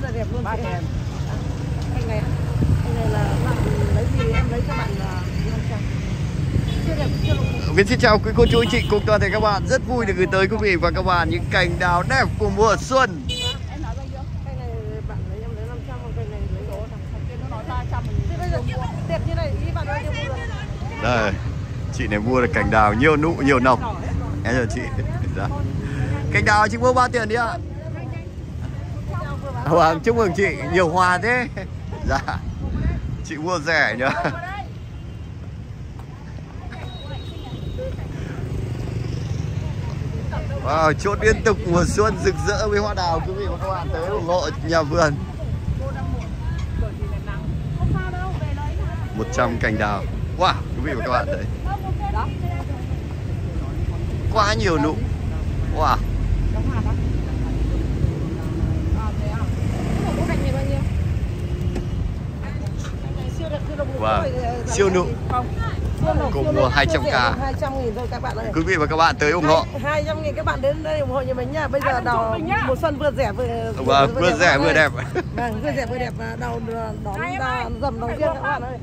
là đẹp luôn. Anh này là bạn lấy gì em lấy cho bạn là 500. Chưa đẹp, chưa lục. Xin chào quý cô chú anh chị cùng toàn thể các bạn, rất vui được gửi tới quý vị và các bạn những cành đào đẹp của mùa xuân. Em nói bao nhiêu? Cây này bạn lấy em lấy 500, còn cây này lấy đổ thằng kia nó nói 300 mình. Thế bây giờ đẹp như này ý bạn ơi chưa mua được. Đây, chị này mua được cành đào nhiều nụ nhiều nồng. Em chào chị. Dạ. Cành đào chị mua bao tiền đi ạ? Vâng, chúc mừng chị, nhiều hoa thế. Dạ. Chị mua rẻ nhá. Wow, chốt liên tục mùa xuân rực rỡ với hoa đào, quý vị và các bạn tới ủng hộ nhà vườn. 100 cành đào. Wow, quý vị và các bạn thấy. Quá nhiều nụ. Wow. Wow, siêu nụ. Cùng mua 200k. 200.000 thôi các bạn ơi. Quý vị và các bạn tới ủng hộ. 200.000 các bạn đến đây ủng hộ nhà mình nha. Bây giờ đào mùa xuân vừa rẻ vừa rẻ vừa đẹp. Vâng, vừa rẻ vừa đẹp, đào đón dầm đầu tiên các bạn ơi.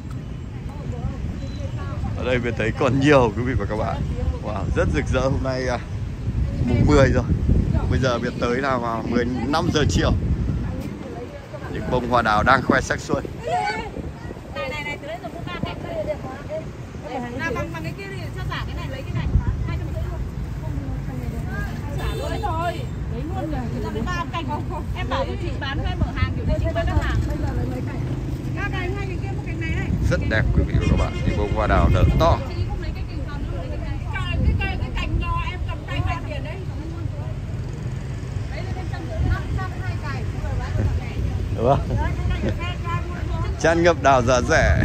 Ở đây mình thấy còn nhiều quý vị và các bạn. Wow, rất rực rỡ. Hôm nay mùng 10 rồi. Bây giờ biệt tới là vào 15 giờ chiều. Những bông hoa đào đang khoe sắc xuân. Này từ đây giờ mua 3 cành đây đẹp quá. Làm bằng cái kia thì cho giả cái này lấy cái này 250 luôn. Giả luôn thôi. Lấy luôn rồi. Người ta lấy 3 cành không? Em bảo cho chị bán cho em mở hàng kiểu này chị bán hàng. Bây giờ lấy mấy cành? 3 cành, 2 cành kia, 1 cành này đây. Rất đẹp quý vị và các bạn. Những bông hoa đào nở to. Chị không lấy cái cành giòn nữa, lấy cái cành. Trời, cái cành nhỏ em cầm tay vay tiền đấy. Đấy là 502 cành. Đúng không? Tràn ngập đào giá rẻ.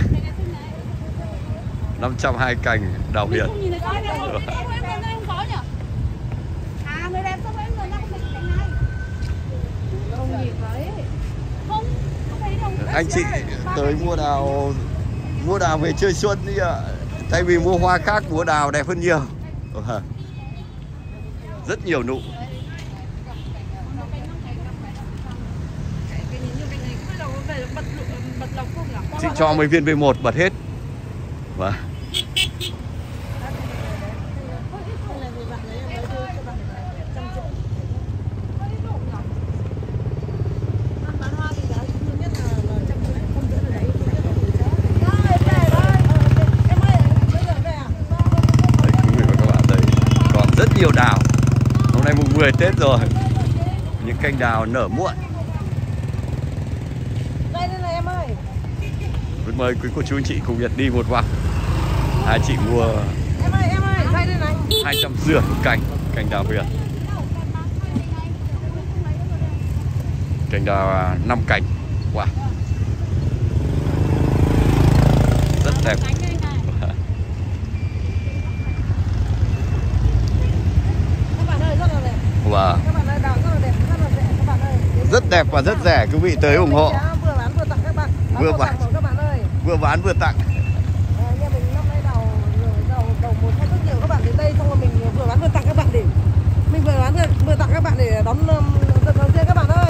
520 cành đào Huyền. Anh chị tới mua đào về chơi xuân đi ạ. Thay vì mua hoa khác, mua đào đẹp hơn nhiều. Rất nhiều nụ. Chị cho mấy viên V1 bật hết. Vâng. Nhiều đào. Hôm nay mùng 10 Tết rồi. Những cành đào nở muộn. Đây này em ơi. Mời quý cô chú anh chị cùng Nhật đi một vòng. Hai chị mua em ơi, đây đây này. 250 cành đào Huyền. Cành đào 5 cành. Wow. Rất đẹp. Wow. Các bạn ơi, đào rất là đẹp, rất là rẻ các bạn ơi. Rất đẹp và rất rẻ, quý vị tới ủng hộ. Vừa bán vừa tặng các bạn. Vừa bán các bạn ơi. Vừa bán vừa tặng. Nhà mình năm nay đầu mùa xuân rất nhiều các bạn đến đây, xong rồi mình vừa bán vừa tặng các bạn để mình vừa bán vừa tặng các bạn để đón dần đầu tiên các bạn ơi.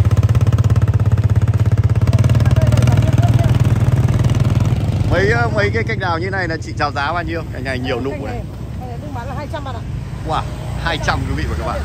Mấy cái cành đào như này là chị chào giá bao nhiêu? Cành này nhiều nụ này. Cái này đừng bán là 200 bạn ạ. Wow, 200 quý vị và các bạn.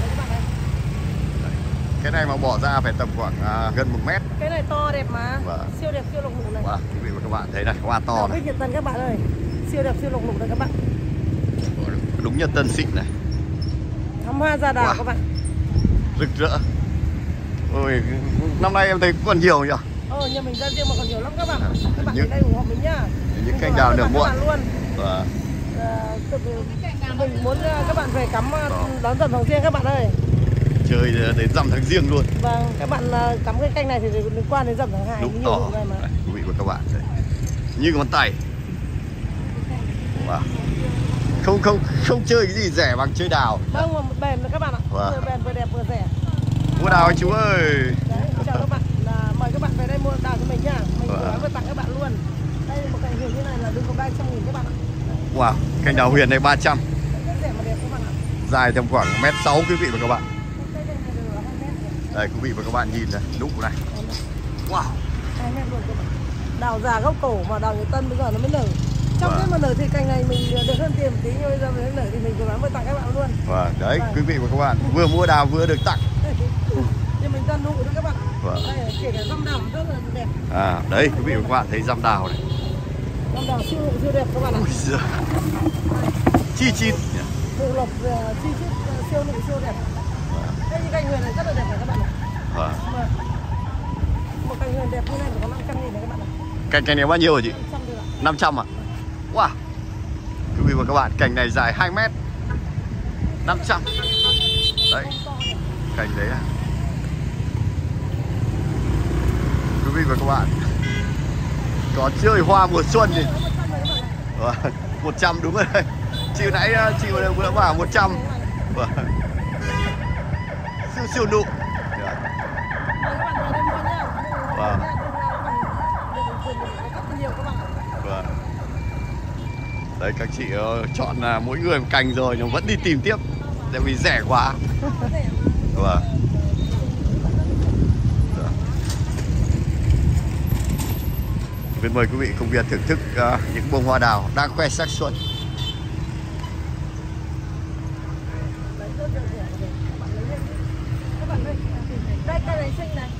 Cái này mà bỏ ra phải tầm khoảng gần 1 mét. Cái này to đẹp mà. Vâng. Siêu đẹp, siêu lục nụ này. Wow, quý vị và các bạn thấy này, hoa to này. Nhật Tân các bạn ơi. Siêu đẹp, siêu lục nụ này các bạn. Đúng Nhật Tân xịn này. Thắm hoa ra đào các bạn. Rực rỡ. Ôi, năm nay em thấy còn nhiều nhỉ? Nhà mình ra riêng mà còn nhiều lắm các bạn. Các bạn đến đây ủng hộ mình nhá. Những cành đào nở muộn. Vâng. Mình muốn các bạn về cắm đón dần tháng riêng các bạn ơi. Chơi đến rằm tháng riêng luôn. Vâng, các bạn cắm cái canh này thì liên quan đến rằm tháng 2. Đúng to. Quý vị và các bạn đây. Như ngón tay. Wow. Không chơi cái gì rẻ bằng chơi đào. Vâng, mà một bền các bạn ạ. Wow. Vừa bền vừa đẹp vừa rẻ. Mua đào anh chú ơi. Đấy, chào các bạn. Mời các bạn về đây mua đào cho mình nhá. Mình vừa tặng các bạn luôn. Đây một cành Huyền như này là đừng có 300.000 các bạn ạ. Wow, cành đào Huyền này 300. Rất rẻ mà đẹp các bạn ạ. Dài tầm khoảng 1m6 quý vị và các bạn. Đây quý vị và các bạn nhìn này, nụ này. Wow. 2 mét luôn các bạn. Đào già gốc cổ mà đào Nhật Tân bây giờ nó mới nở. Trong Vâng. cái mà nở thì cành này mình được hơn tiền một tí, nhưng bây giờ mới nở thì mình vừa bán vừa tặng các bạn luôn. Vâng, đấy Vâng. quý vị và các bạn vừa mua đào vừa được tặng. Nhưng mình ra nụ nữa các bạn. Vâng. Đây kể cả răm đào rất là đẹp. À, đấy quý vị và các bạn thấy răm đào này. Răm đào siêu đẹp các bạn ạ. Ui giời. Chi chít. Nụ lộc chi chít siêu nụ siêu đẹp. Đây như cành huyền này rất là đẹp này các bạn ạ. Vâng. Mà một cành huyền đẹp như này phải có 500.000 này các bạn ạ. Cành này bao nhiêu hả chị? 500 thôi ạ. 500 à? Wow. Quý vị và các bạn, cành này dài 2 mét. 500. Đấy. Cành đấy à. Quý vị và các bạn, có chơi hoa mùa xuân gì? 100 đúng rồi đây. Chị nãy chị vừa bảo 100. Vâng. Siêu nụ. Vâng. Vâng. Đấy các chị chọn mỗi người một cành rồi nhưng vẫn đi tìm tiếp tại vì rẻ quá. Vâng. Xin mời quý vị cùng Việt thưởng thức những bông hoa đào đang khoe sắc xuân. Đây cây này xinh này.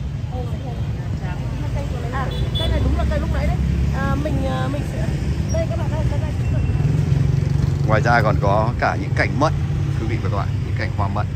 À, cây này đúng là cây lúc nãy đấy. Mình sẽ đây các bạn đây, cây này. Ngoài ra còn có cả những cành mận, quý vị và các bạn, những cành hoa mận.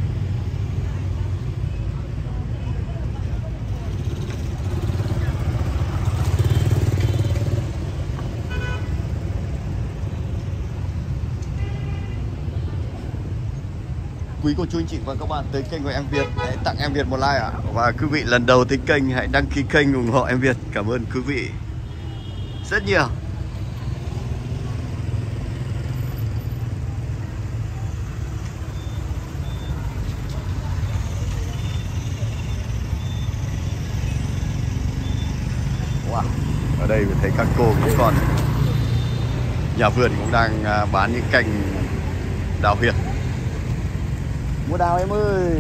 Quý cô chú anh chị và các bạn tới kênh của Em Việt, hãy tặng Em Việt một like ạ. Và quý vị lần đầu tới kênh hãy đăng ký kênh ủng hộ Em Việt. Cảm ơn quý vị rất nhiều. Wow. Ở đây mình thấy các cô cũng còn nhà vườn cũng đang bán những cành đào huyệt. Mua đào em ơi.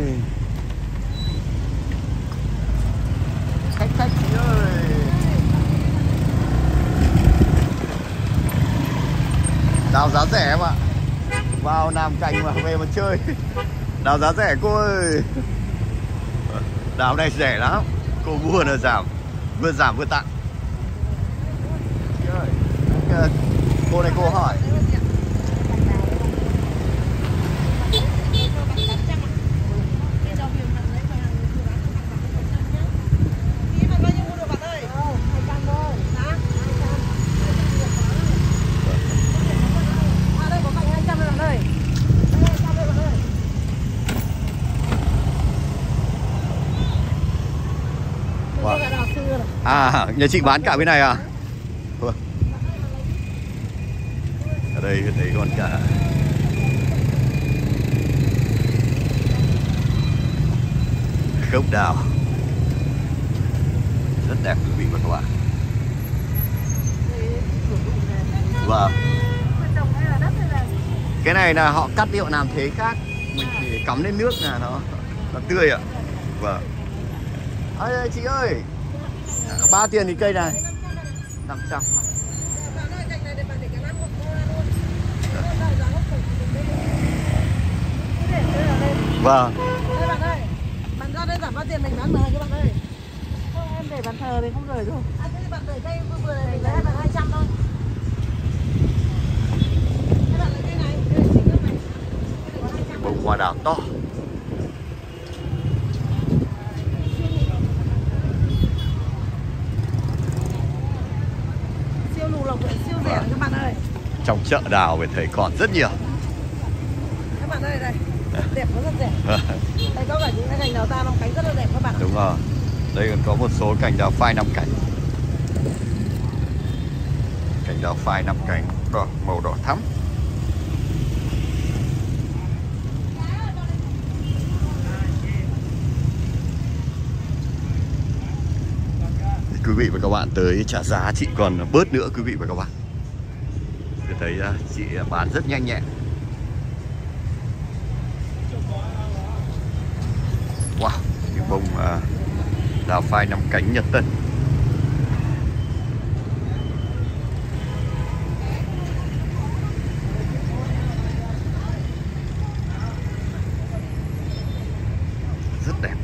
Khách chị ơi. Đào giá rẻ em ạ. Vào làm cành mà về mà chơi. Đào giá rẻ cô ơi. Đào này rẻ lắm. Cô mua là giảm, vừa giảm vừa tặng. Cô này cô hỏi. À, nhà chị bán cả bên này à? Vâng. Ở đây thấy còn cả gốc đào. Rất đẹp quý vị và các bạn. Vâng. Cái này là họ cắt điệu làm thế khác. Mình chỉ cắm lên nước là nó tươi ạ. Vâng. Ơi chị ơi, 3 tiền thì cây này 500. Vâng. Đây bạn ơi, bạn ra đây giảm 3 tiền mình bán 10 cho bạn ơi. Thôi em để bàn thờ thì không rời rồi. À, thế bạn để cây vừa này mình lấy bạn 200 thôi. Các bạn lấy cây này, cây xinh lắm này. Bông hoa đào to. Siêu nụ lộc siêu rẻ các bạn ơi. Trong chợ đào mình thấy còn rất nhiều. Các bạn ơi đây, đẹp nó rất rẻ. Đây có cả những cái cành đào ta năm cánh rất là đẹp các bạn. Đúng rồi. Đây còn có một số cành đào phai 5 cánh. Cành đào phai 5 cánh đỏ, màu đỏ thắm. Quý vị và các bạn tới trả giá chị còn bớt nữa quý vị và các bạn. Tôi thấy chị bán rất nhanh nhẹn. Wow, những bông đào phai 5 cánh Nhật Tân. Rất đẹp.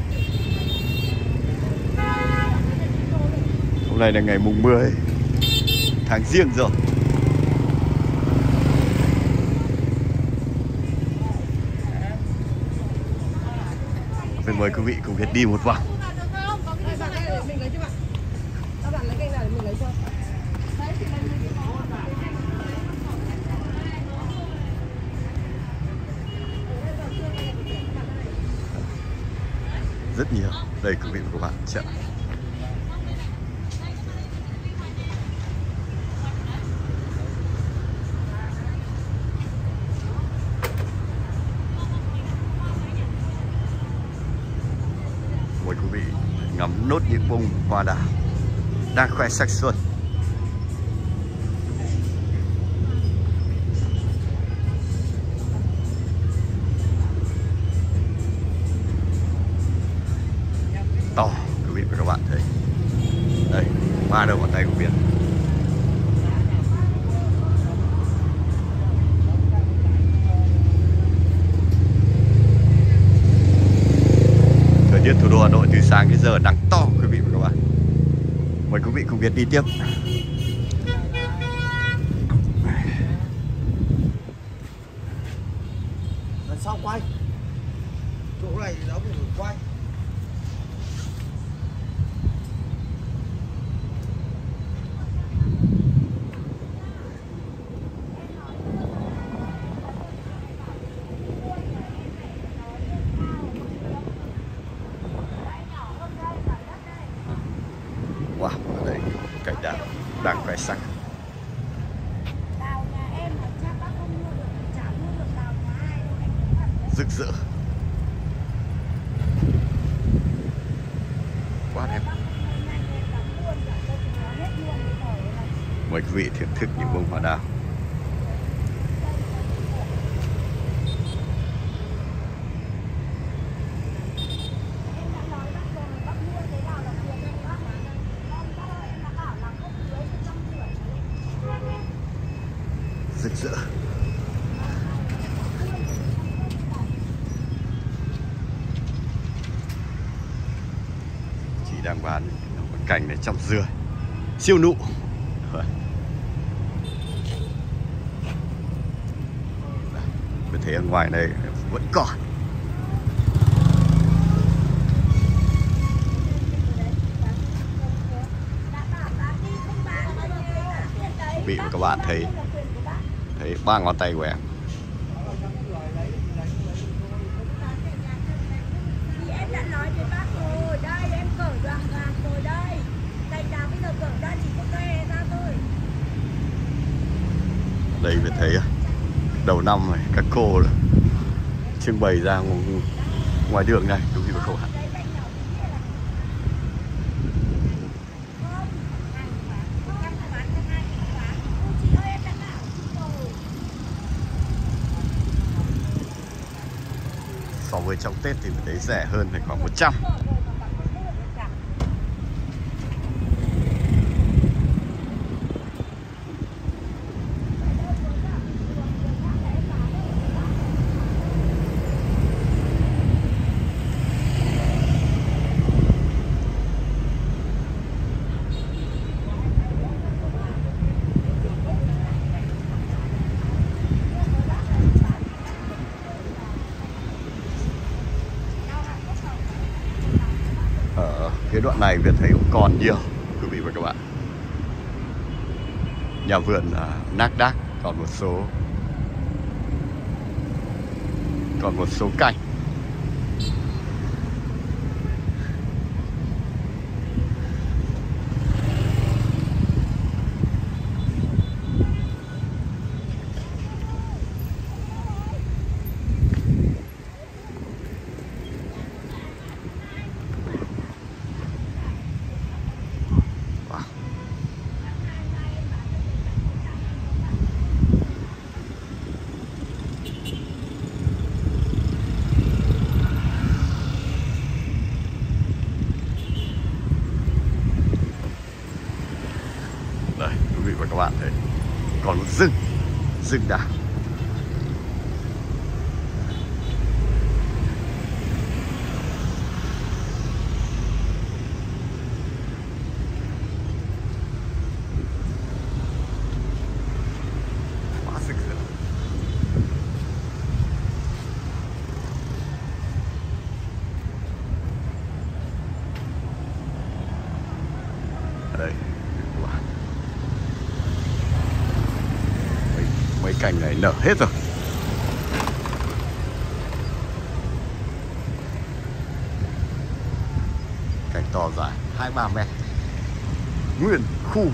Hôm nay là ngày mùng 10 tháng Giêng rồi. Mình mời quý vị cùng Việt đi một vòng. Mình lấy cho bạn. Các bạn lấy cây nào để mình lấy cho. Rất nhiều. Đây quý vị và các bạn, chợ. Mời quý vị ngắm nốt những bông hoa đào đang khoe sắc xuân. To, quý vị và các bạn thấy. Đây, 3 đầu ngón tay của Việt. Thời tiết thủ đô Hà Nội từ sáng đến giờ nắng to quý vị và các bạn. Mời quý vị cùng Việt đi tiếp. Lần sau quay. Chỗ này thì nó phải quay. Wow, ở đây cảnh đào đang khoe sắc. Đào nhà em mà chắc bác không mua được, chả mua được đào nhà ai đâu, anh cũng thật. Rực rỡ. Quá đẹp. Mời quý vị thưởng thức những bông hoa đào. Rực rỡ. Chị đang bán một cành này trong dừa siêu nụ. Mình thấy ở ngoài này vẫn còn. Quý vị và các bạn thấy 3 ngón tay của em. Thì em đã nói với bác rồi, đây em cởi đoạn vàng rồi đây. Cành nào bây giờ cởi ra chỉ có ke ra thôi. Đây mình thấy đầu năm này các cô trưng bày ra ngoài đường này, đúng như các bạn. So với trong Tết thì mình thấy rẻ hơn thì khoảng 100. Cái đoạn này Việt thấy cũng còn nhiều quý vị và các bạn. Nhà vườn nác đác còn một số cành. và các bạn. Đấy, còn một rừng đào. Quá rực rỡ. Ở đây mấy cành này nở hết rồi. Cành to dài 2-3 mét, nguyên khu.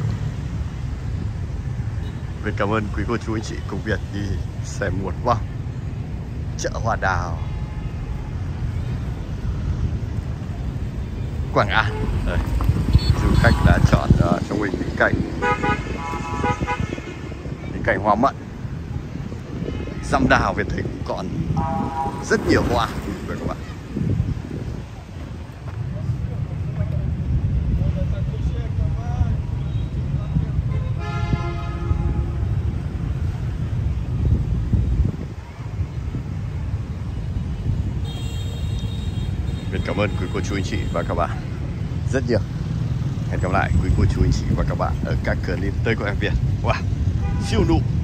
Việt cảm ơn quý cô chú anh chị cùng Việt đi xem một vòng chợ hoa đào Quảng An. Đây, du khách đã chọn cho mình những cảnh hoa mận. Dăm đào Việt thấy cũng còn rất nhiều hoa các bạn. Việt cảm ơn quý cô chú anh chị và các bạn rất nhiều. Hẹn gặp lại quý cô chú anh chị và các bạn ở các clip tới của em Việt. Wow, siêu nụ.